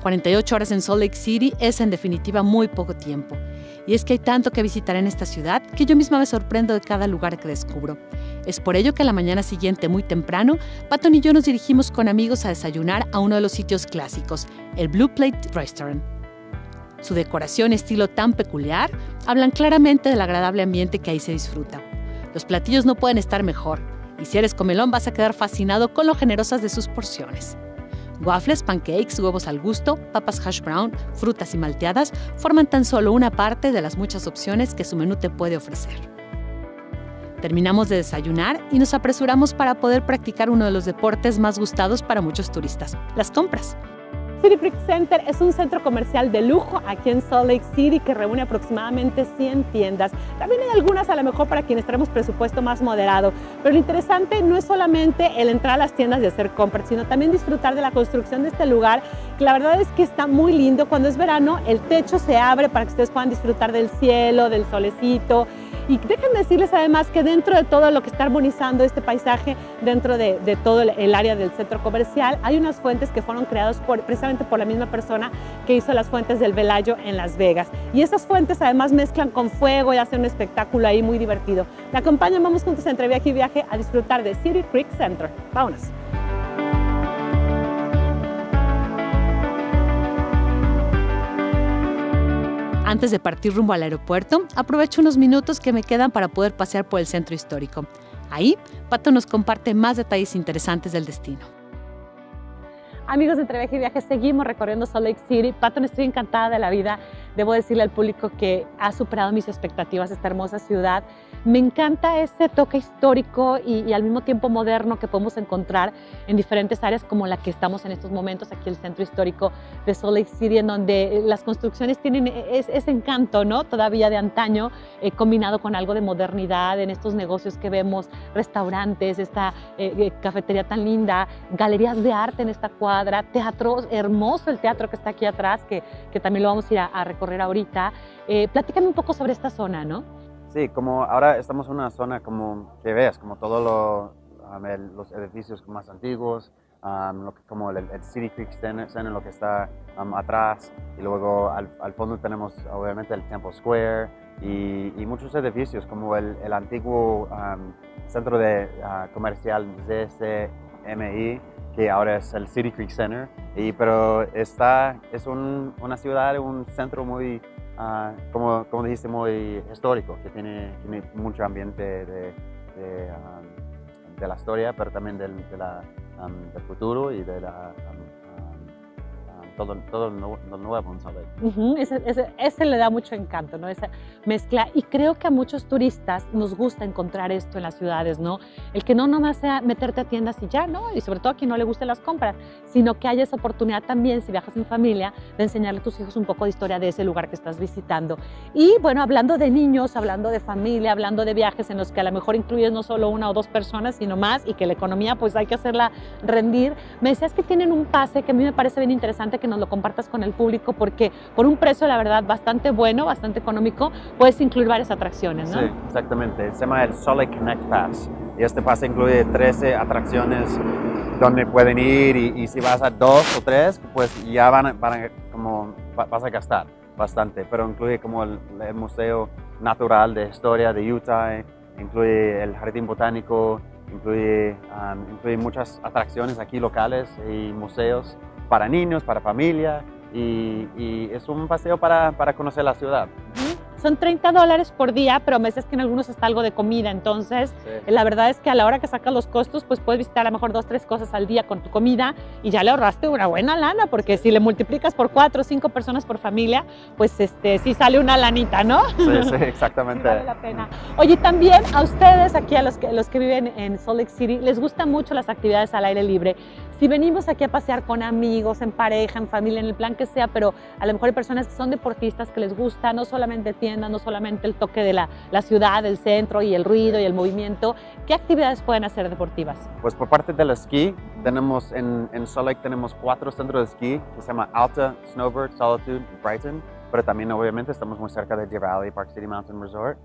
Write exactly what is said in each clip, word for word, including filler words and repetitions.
cuarenta y ocho horas en Salt Lake City es en definitiva muy poco tiempo. Y es que hay tanto que visitar en esta ciudad que yo misma me sorprendo de cada lugar que descubro. Es por ello que a la mañana siguiente, muy temprano, Patton y yo nos dirigimos con amigos a desayunar a uno de los sitios clásicos, el Blue Plate Restaurant. Su decoración y estilo tan peculiar hablan claramente del agradable ambiente que ahí se disfruta. Los platillos no pueden estar mejor, y si eres comelón vas a quedar fascinado con lo generosas de sus porciones. Waffles, pancakes, huevos al gusto, papas hash brown, frutas y malteadas forman tan solo una parte de las muchas opciones que su menú te puede ofrecer. Terminamos de desayunar y nos apresuramos para poder practicar uno de los deportes más gustados para muchos turistas, las compras. City Creek Center es un centro comercial de lujo aquí en Salt Lake City que reúne aproximadamente cien tiendas. También hay algunas a lo mejor para quienes tenemos presupuesto más moderado, pero lo interesante no es solamente el entrar a las tiendas y hacer compras, sino también disfrutar de la construcción de este lugar, que la verdad es que está muy lindo. Cuando es verano el techo se abre para que ustedes puedan disfrutar del cielo, del solecito. Y déjenme decirles además que dentro de todo lo que está armonizando este paisaje, dentro de, de todo el, el área del centro comercial, hay unas fuentes que fueron creadas por, precisamente por la misma persona que hizo las fuentes del Velayo en Las Vegas. Y esas fuentes además mezclan con fuego y hacen un espectáculo ahí muy divertido. Me acompañan, vamos juntos entre viaje y viaje a disfrutar de City Creek Center. Vámonos. Antes de partir rumbo al aeropuerto, aprovecho unos minutos que me quedan para poder pasear por el centro histórico. Ahí, Pato nos comparte más detalles interesantes del destino. Amigos de Entre Viaje y Viaje, seguimos recorriendo Salt Lake City. Patton, estoy encantada de la vida. Debo decirle al público que ha superado mis expectativas esta hermosa ciudad. Me encanta ese toque histórico y, y al mismo tiempo moderno que podemos encontrar en diferentes áreas como la que estamos en estos momentos, aquí el centro histórico de Salt Lake City, en donde las construcciones tienen ese, ese encanto, ¿no? Todavía de antaño, eh, combinado con algo de modernidad en estos negocios que vemos, restaurantes, esta eh, cafetería tan linda, galerías de arte en esta cuadra, teatro, hermoso el teatro que está aquí atrás, que, que también lo vamos a ir a, a recorrer ahorita. Eh, platícame un poco sobre esta zona, ¿no? Sí, como ahora estamos en una zona como que ves, como todos lo, um, el, los edificios más antiguos, um, lo que, como el, el City Creek Center, lo que está um, atrás, y luego al, al fondo tenemos obviamente el Temple Square y, y muchos edificios como el, el antiguo um, centro de, uh, comercial Z S M I, que ahora es el City Creek Center, y, pero está, es un, una ciudad, un centro muy, uh, como, como dijiste, muy histórico, que tiene, tiene mucho ambiente de, de, um, de la historia, pero también del, de la, um, del futuro y de la, um, um, todo, todo lo nuevo, ¿sabes? Uh-huh. ese, ese, ese le da mucho encanto, ¿no? Esa mezcla, y creo que a muchos turistas nos gusta encontrar esto en las ciudades, ¿no? El que no nomás sea meterte a tiendas y ya, ¿no? Y sobre todo a quien no le gusten las compras, sino que haya esa oportunidad también, si viajas en familia, de enseñarle a tus hijos un poco de historia de ese lugar que estás visitando. Y bueno, hablando de niños, hablando de familia, hablando de viajes en los que a lo mejor incluyes no solo una o dos personas, sino más, y que la economía pues hay que hacerla rendir, me decías que tienen un pase que a mí me parece bien interesante que nos lo compartas con el público, porque por un precio, la verdad, bastante bueno, bastante económico, puedes incluir varias atracciones, ¿no? Sí, exactamente. Se llama el Salt Lake Connect Pass, y este pase incluye trece atracciones donde pueden ir, y, y si vas a dos o tres, pues ya van a, van a, como, vas a gastar bastante, pero incluye como el, el Museo Natural de Historia de Utah, incluye el Jardín Botánico, incluye, um, incluye muchas atracciones aquí locales y museos para niños, para familia, y, y es un paseo para, para conocer la ciudad. Son treinta dólares por día, pero me dices que en algunos está algo de comida, entonces sí. La verdad es que a la hora que sacas los costos, pues puedes visitar a lo mejor dos, tres cosas al día con tu comida y ya le ahorraste una buena lana, porque si le multiplicas por cuatro o cinco personas por familia, pues este, sí sale una lanita, ¿no? Sí, sí, exactamente. Sí, vale la pena. Oye, también a ustedes aquí, a los que, los que viven en Salt Lake City, les gustan mucho las actividades al aire libre. Si venimos aquí a pasear con amigos, en pareja, en familia, en el plan que sea, pero a lo mejor hay personas que son deportistas, que les gusta no solamente tiendas, no solamente el toque de la, la ciudad, el centro y el ruido y el movimiento, ¿qué actividades pueden hacer deportivas? Pues por parte del esquí, tenemos en, en Salt Lake tenemos cuatro centros de esquí que se llama Alta, Snowbird, Solitude y Brighton, pero también obviamente estamos muy cerca de Deer Valley, Park City Mountain Resort.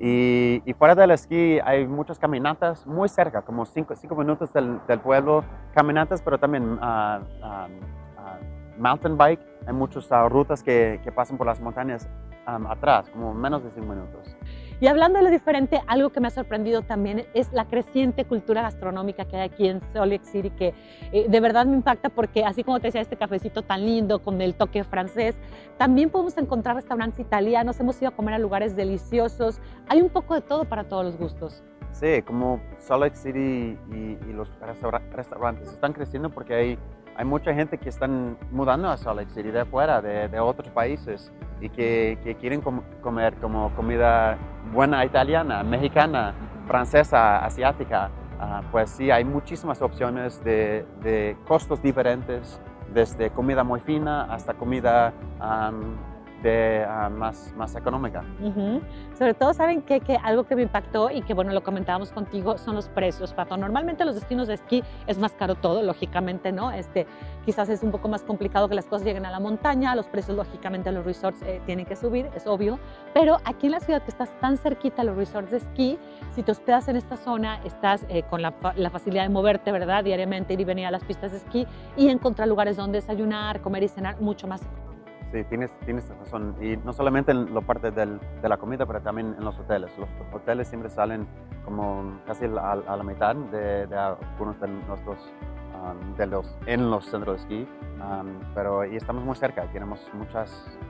Y, y fuera del esquí hay muchas caminatas muy cerca, como cinco, cinco minutos del, del pueblo, caminatas, pero también uh, um, uh, mountain bike hay muchas uh, rutas que, que pasan por las montañas um, atrás, como menos de cinco minutos. Y hablando de lo diferente, algo que me ha sorprendido también es la creciente cultura gastronómica que hay aquí en Salt Lake City, que eh, de verdad me impacta porque así como te decía, este cafecito tan lindo con el toque francés, también podemos encontrar restaurantes italianos, hemos ido a comer a lugares deliciosos, hay un poco de todo para todos los gustos. Sí, como Salt Lake City y, y los restaura restaurantes están creciendo porque hay, hay mucha gente que están mudando a Salt Lake City de afuera, de, de otros países, y que, que quieren com comer como comida buena italiana, mexicana, francesa, asiática. Uh, pues sí, hay muchísimas opciones de, de costos diferentes, desde comida muy fina hasta comida um, de, uh, más, más económica. Uh-huh. Sobre todo, ¿saben qué? Que algo que me impactó y que, bueno, lo comentábamos contigo, son los precios, Pato. Normalmente los destinos de esquí es más caro todo, lógicamente, ¿no? Este, quizás es un poco más complicado que las cosas lleguen a la montaña, los precios, lógicamente, los resorts eh, tienen que subir, es obvio, pero aquí en la ciudad que estás tan cerquita a los resorts de esquí, si te hospedas en esta zona, estás eh, con la, la facilidad de moverte, ¿verdad? Diariamente, ir y venir a las pistas de esquí y encontrar lugares donde desayunar, comer y cenar mucho más. Sí, tienes, tienes razón. Y no solamente en la parte del, de la comida, pero también en los hoteles. Los hoteles siempre salen como casi a, a la mitad de, de algunos de nuestros, um, de los, en los centros de esquí. Um, pero y estamos muy cerca. Tenemos muchos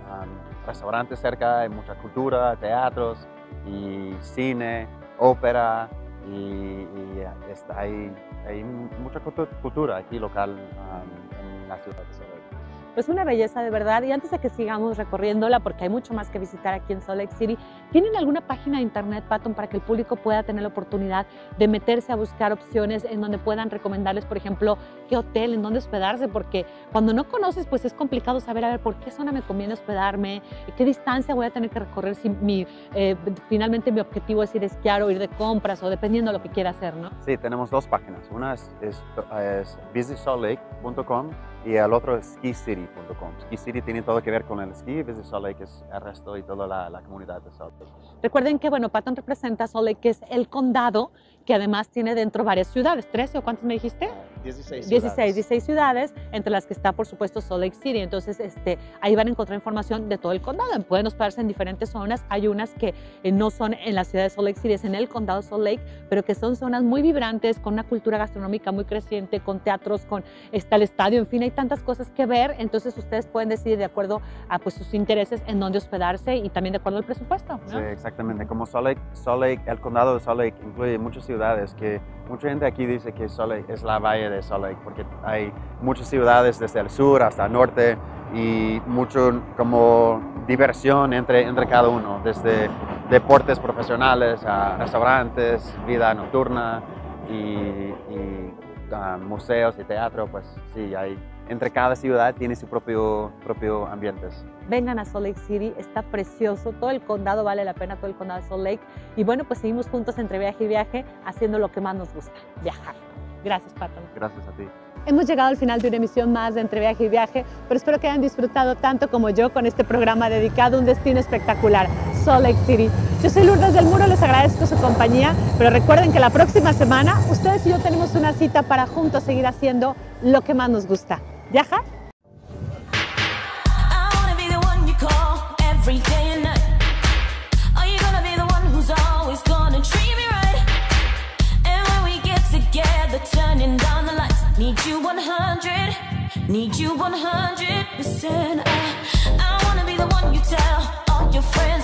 um, restaurantes cerca, hay mucha cultura, teatros y cine, ópera. Y, y está, hay, hay mucha cultura aquí local um, en la ciudad de Salt Lake. Pues una belleza de verdad. Y antes de que sigamos recorriéndola, porque hay mucho más que visitar aquí en Salt Lake City, ¿tienen alguna página de internet, Patton, para que el público pueda tener la oportunidad de meterse a buscar opciones en donde puedan recomendarles, por ejemplo, qué hotel, en dónde hospedarse? Porque cuando no conoces, pues es complicado saber, a ver, ¿por qué zona me conviene hospedarme? ¿Qué distancia voy a tener que recorrer si mi, eh, finalmente mi objetivo es ir a esquiar o ir de compras o dependiendo de lo que quiera hacer, ¿no? Sí, tenemos dos páginas. Una es, es, es visit salt lake punto com y el otro es ski city punto com. Ski City tiene todo que ver con el esquí, Visit Salt Lake es el resto y toda la, la comunidad de Salt Lake. Recuerden que, bueno, Patton representa Salt Lake, que es el condado que además tiene dentro varias ciudades. ¿trece o cuántas me dijiste? dieciséis. dieciséis, dieciséis ciudades, entre las que está, por supuesto, Salt Lake City. Entonces, este, ahí van a encontrar información de todo el condado. Pueden hospedarse en diferentes zonas. Hay unas que eh, no son en la ciudad de Salt Lake City, es en el condado de Salt Lake, pero que son zonas muy vibrantes, con una cultura gastronómica muy creciente, con teatros, con está el estadio, en fin, hay tantas cosas que ver. Entonces, ustedes pueden decidir de acuerdo a pues, sus intereses en dónde hospedarse y también de acuerdo al presupuesto, ¿no? Sí, exactamente. Como Salt Lake, Salt Lake, el condado de Salt Lake incluye muchas ciudades que mucha gente aquí dice que Salt Lake es la valle de Salt Lake porque hay muchas ciudades desde el sur hasta el norte y mucho como diversión entre, entre cada uno, desde deportes profesionales a restaurantes, vida nocturna y, y uh, museos y teatro, pues sí, hay, entre cada ciudad tiene su propio, propio ambiente. Vengan a Salt Lake City, está precioso, todo el condado vale la pena, todo el condado de Salt Lake. Y bueno, pues seguimos juntos entre viaje y viaje, haciendo lo que más nos gusta, viajar. Gracias, Patton. Gracias a ti. Hemos llegado al final de una emisión más de Entre Viaje y Viaje, pero espero que hayan disfrutado tanto como yo con este programa dedicado a un destino espectacular, Salt Lake City. Yo soy Lourdes del Muro, les agradezco su compañía, pero recuerden que la próxima semana ustedes y yo tenemos una cita para juntos seguir haciendo lo que más nos gusta, viajar. Need you one hundred, need you one hundred percent. I, I wanna be the one you tell all your friends.